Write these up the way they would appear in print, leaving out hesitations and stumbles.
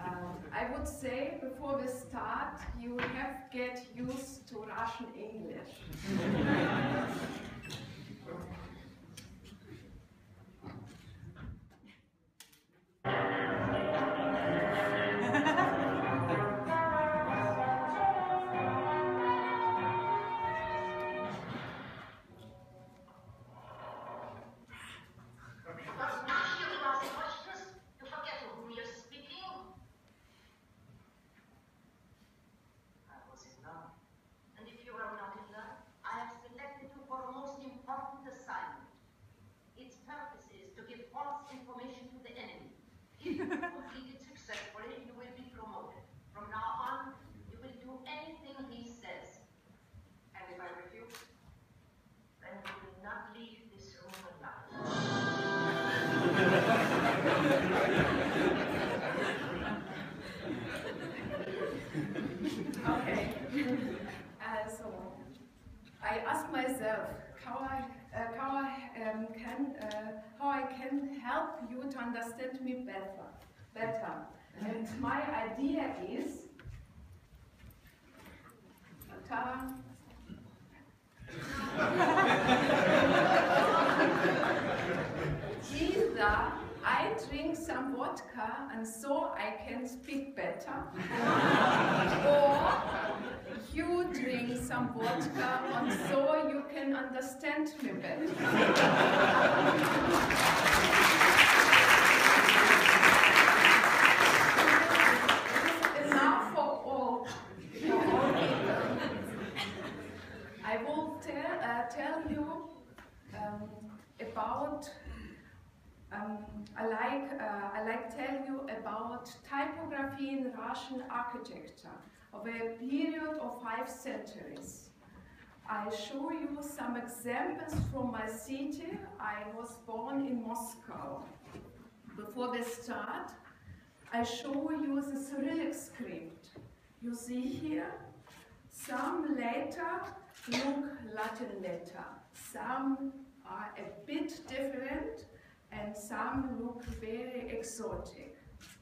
I would say before we start, you have to get used to Russian English. Information to the enemy. If you complete it successfully, you will be promoted. From now on, you will do anything he says. And if I refuse, then you will not leave this room alive. Okay. So I ask myself how I can help you to understand me better. And my idea is either I drink some vodka and so I can speak better, or you drink some vodka and so you can understand me better. Enough for all people. I will tell you about I like tell you about typography in Russian architecture of a period of 5 centuries. I show you some examples from my city. I was born in Moscow. Before we start, I show you the Cyrillic script. You see here, some letter look Latin letter. Some are a bit different and some look very exotic.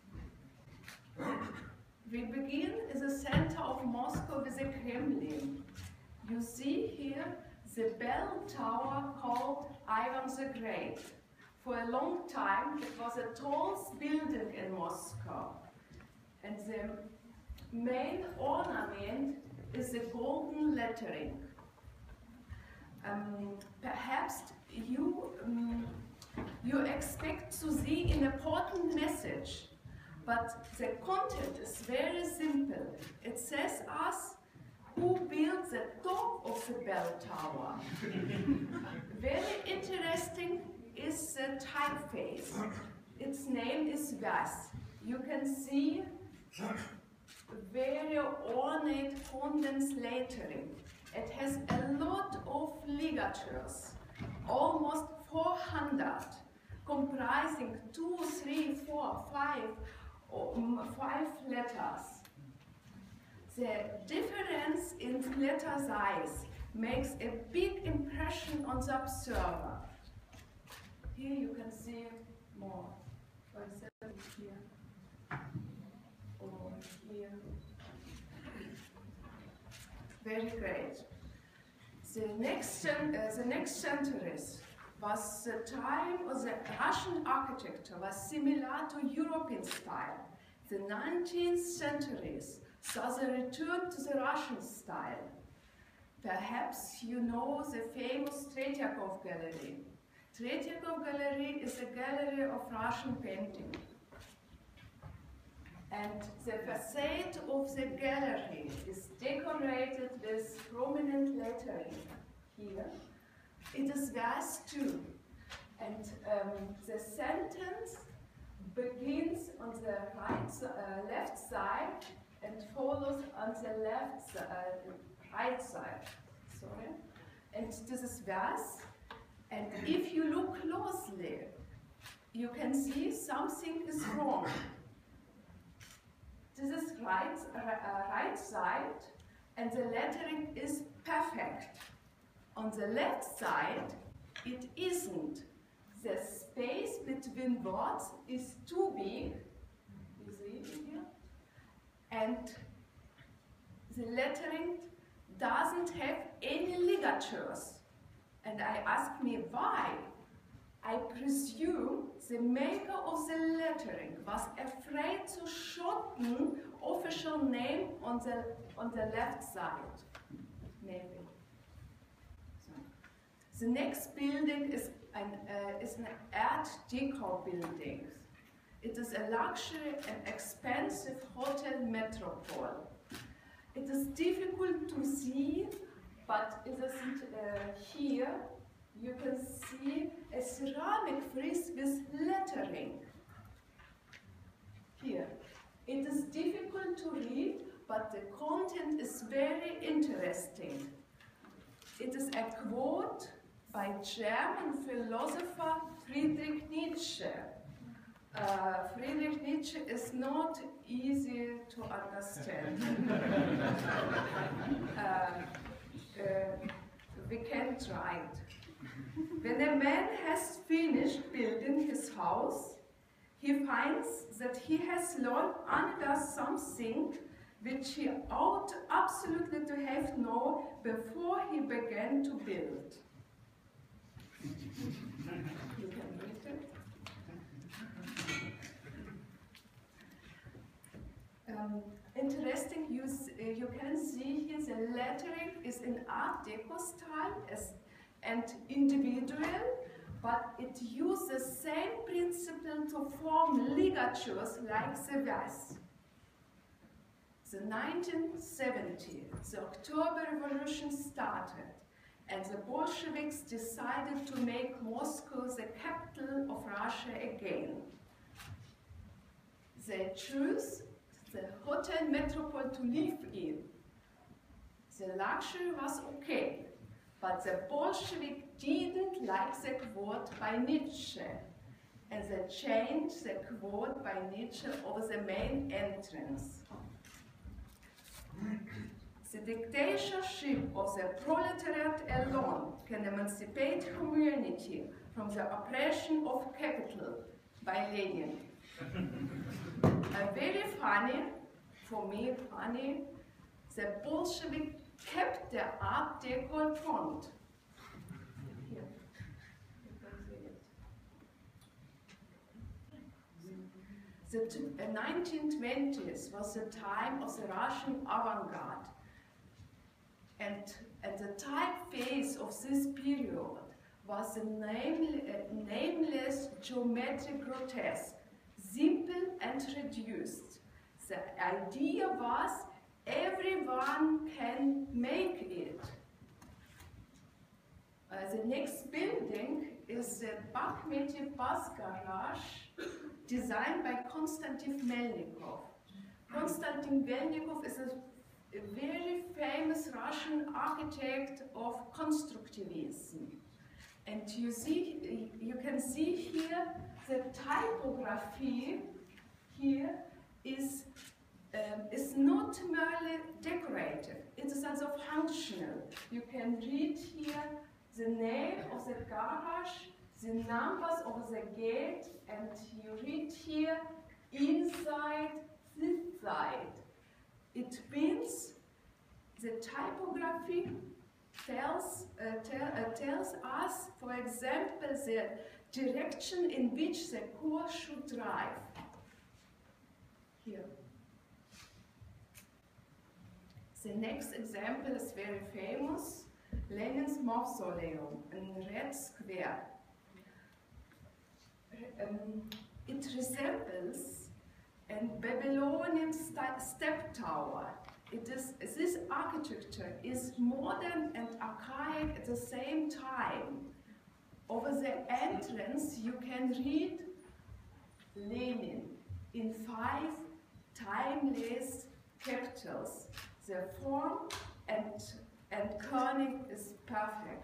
We begin in the center of Moscow with the Kremlin. You see here the bell tower called Ivan the Great. For a long time it was the tallest building in Moscow. And the main ornament is the golden lettering. Perhaps you expect to see an important message, but the content is very simple. It says us who built the top of the bell tower. Very interesting is the typeface. Its name is Vyas. You can see very ornate condensed lettering. It has a lot of ligatures, almost 400, comprising 2, 3, 4, 5 letters. The difference in letter size makes a big impression on the observer. Here you can see more. For example, here or here. Very great. The next centuries was the time of the Russian architecture was similar to European style. The 19th centuries saw the return to the Russian style. Perhaps you know the famous Tretiakov Gallery. Tretiakov Gallery is a gallery of Russian painting. And the facade of the gallery is decorated with prominent lettering here. It is Vyas too. And the sentence begins on the left side and follows on the right side. Sorry. And this is Vyas. And if you look closely, you can see something is wrong. This is right side, and the lettering is perfect. On the left side, it isn't. The space between words is too big. You see it here? and the lettering doesn't have any ligatures. And I asked me why. I presume the maker of the lettering was afraid to shorten official name on the left side, maybe. So. The next building is an Art Deco building. It is a luxury and expensive hotel metropole. It is difficult to see, but it isn't here. You can see a ceramic frieze with lettering. Here. It is difficult to read, but the content is very interesting. It is a quote by German philosopher Friedrich Nietzsche. Friedrich Nietzsche is not easy to understand. We can try it. When a man has finished building his house, he finds that he has learned under something which he ought absolutely to have known before he began to build. You can read it. Interesting, you can see here the lettering is in Art Deco style and individual, but it uses the same principle to form ligatures like the vase. The 1970, the October Revolution started, and the Bolsheviks decided to make Moscow the capital of Russia again. They chose the hotel metropole to live in. The luxury was okay, but the Bolsheviks didn't like the quote by Nietzsche, and they changed the quote by Nietzsche over the main entrance. The dictatorship of the proletariat alone can emancipate humanity from the oppression of capital, by Lenin. Very funny, for me funny, the Bolsheviks kept the Art Deco font. Here, you can see it. The 1920s was the time of the Russian avant-garde. And the typeface of this period was the nameless geometric grotesque, simple and reduced. The idea was everyone can make it. The next building is the Bakhmetyev bus garage, designed by Konstantin Melnikov. Konstantin Melnikov is a very famous Russian architect of constructivism. And you can see here the typography here is not merely decorative, it is also functional. You can read here the name of the garage, the numbers of the gate, and you read here inside this side. It means the typography tells us, for example, the direction in which the core should drive. Here. The next example is very famous, Lenin's Mausoleum in Red Square. It resembles a Babylonian step tower. This architecture is modern and archaic at the same time. Over the entrance you can read Lenin in 5 timeless capitals. The form and kerning is perfect.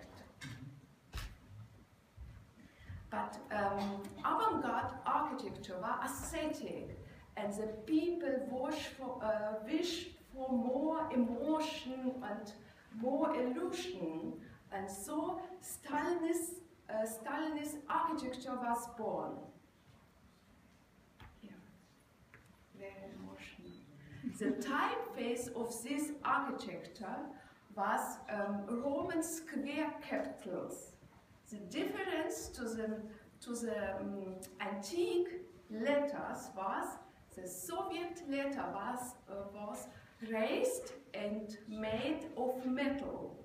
But avant-garde architecture was aesthetic, and the people wished for more emotion and more illusion, and so Stalinist architecture was born. Here, very emotional. The typeface of this architecture was Roman square capitals. The difference to the antique letters was the Soviet letter was raised and made of metal.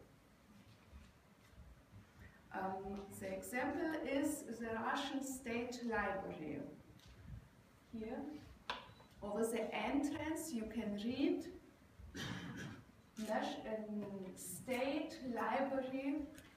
The example is the Russian State Library. Here, over the entrance, you can read State Library,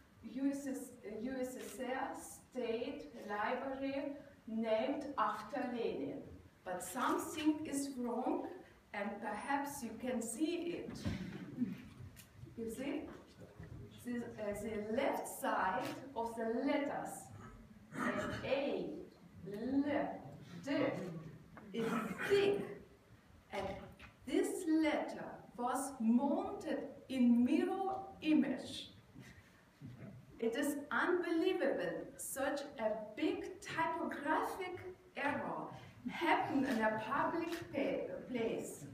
USSR State Library, named after Lenin. But something is wrong, and perhaps you can see it. You see? The left side of the letters, A, L, D, is thick, and this letter was mounted in mirror image. It is unbelievable such a big typographic error happened in a public place.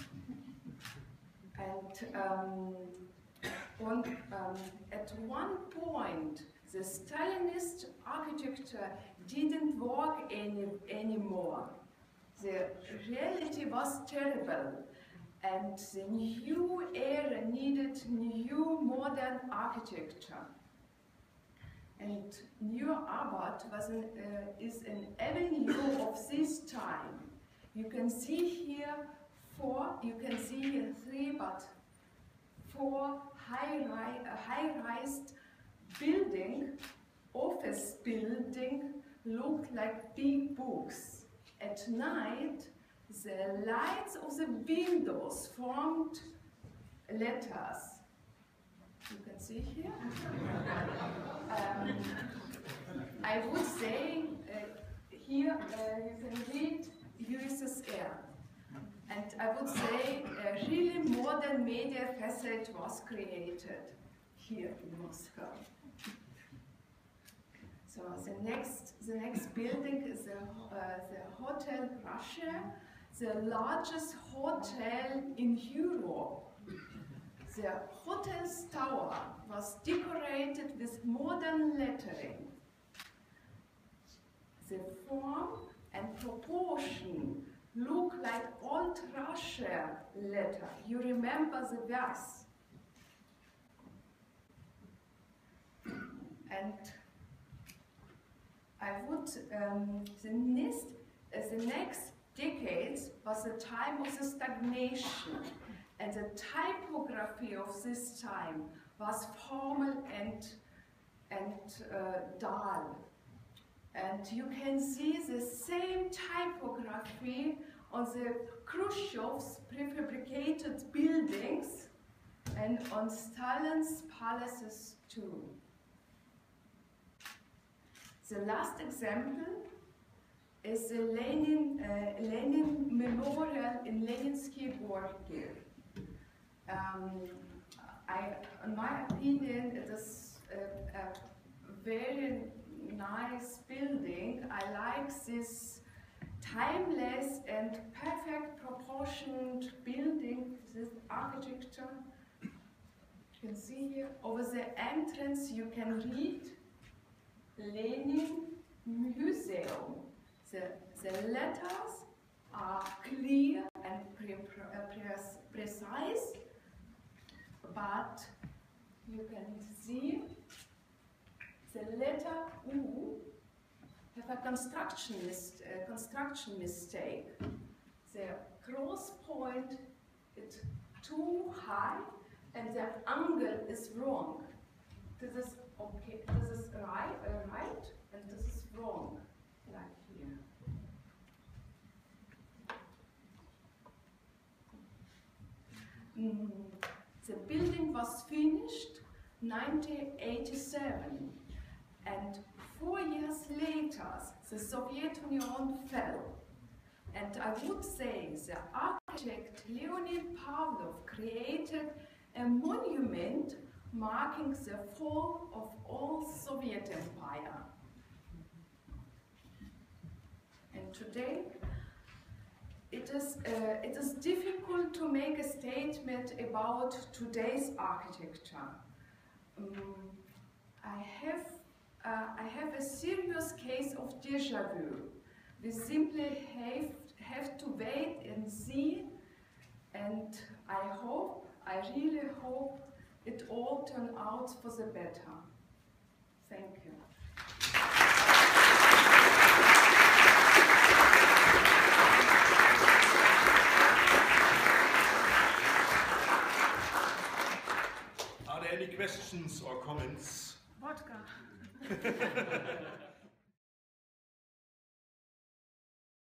And at one point, the Stalinist architecture didn't work anymore. The reality was terrible, and the new era needed new modern architecture. And New Arbeit is an avenue of this time. You can see here three, but four high-rise office building look like big books. At night, the lights of the windows formed letters. You can see here. I would say here you can read USSR. And I would say a really modern media facade was created here in Moscow. So the next building is the Hotel Russia, the largest hotel in Europe. The hotel's tower was decorated with modern lettering. The form and proportion look like old Russia letter. You remember the verse. And I would, the next decades was the time of the stagnation, and the typography of this time was formal and dull. And you can see the same typography on the Khrushchev's prefabricated buildings and on Stalin's palaces too. The last example is the Lenin Memorial in Leninsky Gorky. In my opinion, it is a very nice building. I like this timeless and perfect proportioned building, this architecture. You can see here, over the entrance you can read Lenin Museum. The letters are clear and precise, but you can see the letter U have a construction mistake. The cross point is too high and the angle is wrong. This is okay. This is right, and this is wrong, like here. The building was finished 1987, and 4 years later the Soviet Union fell. And I would say the architect Leonid Pavlov created a monument marking the fall of all Soviet Empire. And today it is difficult to make a statement about today's architecture. I have a serious case of déjà vu. We simply have to wait and see, and I really hope it all turns out for the better. Thank you. Are there any questions or comments? Vodka.